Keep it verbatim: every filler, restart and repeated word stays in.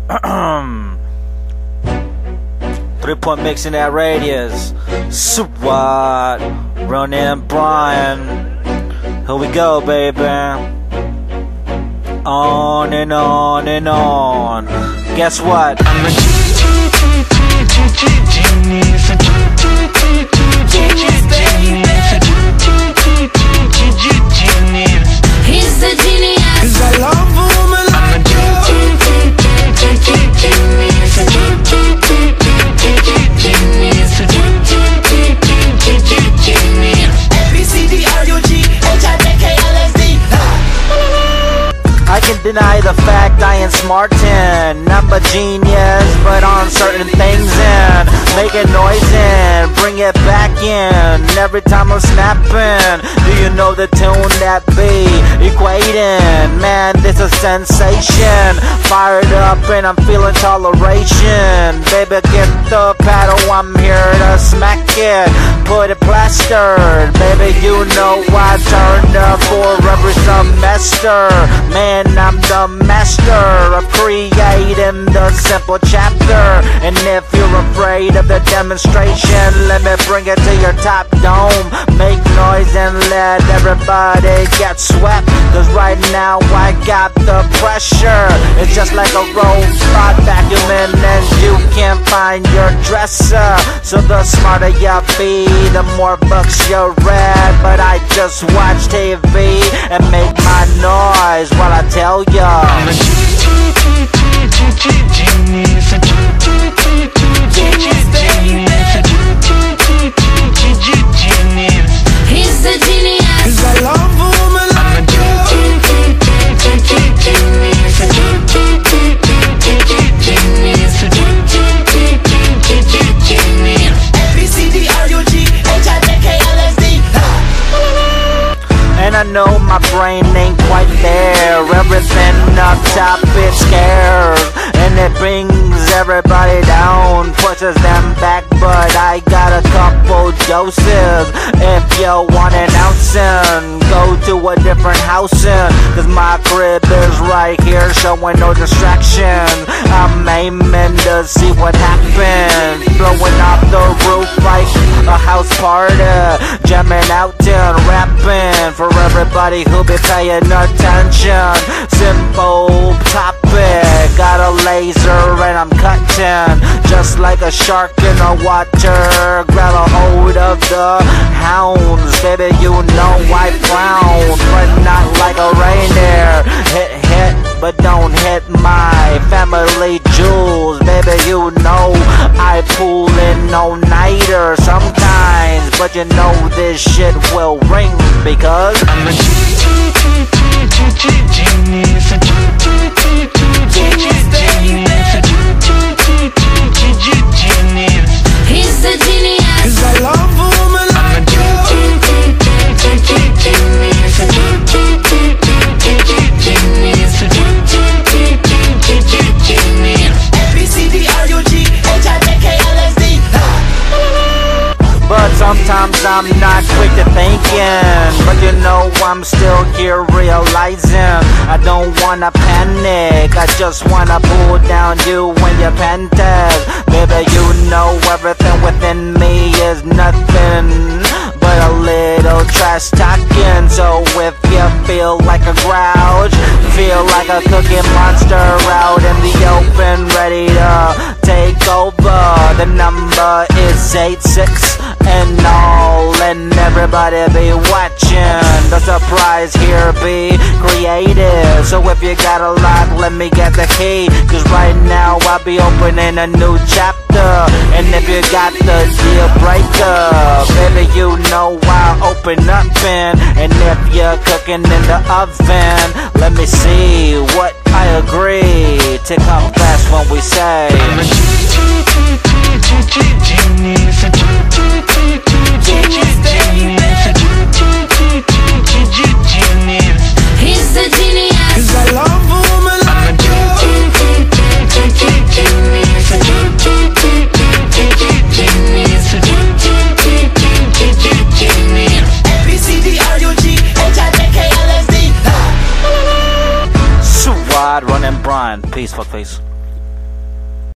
Three point mix in that radius. SWAT, Ronin Brian. Here we go, baby. On and on and on. Guess what? I'm a genius. He's a genius. 'Cause I love a woman like you. I can deny the fact I ain't smartin'. I'm a genius, but on certain things and making noise and bring it back in every time I'm snapping. Do you know the tune that be equating? Man, this is sensation. Fired up and I'm feeling toleration. Baby, get the paddle, I'm here to smack it. Put it plastered. Baby, you know I turned up for every semester. Man, I'm the master of creating the simple chapter. And if you're afraid of the demonstration, let me bring it to your top dome. Make noise and let everybody get swept. Cause right now I got the pressure. It's just like a robot vacuuming and you can't find your dresser. So the smarter you be, the more books you read. But I just watch T V and make my noise while I tell ya. I'm a genius. He's a genius. 'Cause I love a woman like you. A B C D R U G H I J K L S D. And I know my brain ain't quite there. Everything up top, it scares. And it brings everybody down, pushes them back. But I got a couple doses. If you want an ouncein', go to a different housing. Cause my crib is right here, showing no distraction. I'm aiming to see what happens. Blowing off the roof like a house party. Jamming out and rapping for everybody who be paying attention. Simple topic, got a laser and I'm cutting just like a shark in the water. Grab a hold of the hounds, baby, you know I frown, but not like a reindeer. Hit, hit, but don't hit my family jewels. Baby, you know I pull in all-nighter sometimes, but you know this shit will ring because I'm a genius. He's a genius. 'Cause I love a woman like you. A B C D R U G H I J K L S D. But sometimes I'm not quick to thinking, but you know I'm still here realizing I don't wanna panic, I just wanna pull down you when you're panted. Baby, you know everything within me is nothing but a little trash talking. So if you feel like a grouch, feel like a cookie monster out in the open, ready to take over, the number is eight six and all, and everybody be watching. The surprise here be creative. So if you got a lock, let me get the key. Cause right now I'll be opening a new chapter. And if you got the deal breaker, baby, you know I'll open up in. And if you're cooking in the oven, let me see what I agree to come fast when we say I'm a He's a genius. 'Cause I love a woman like you. A B C D R U G H I J K L S D. SWAT, Ronin Brian. Peace, fuckface.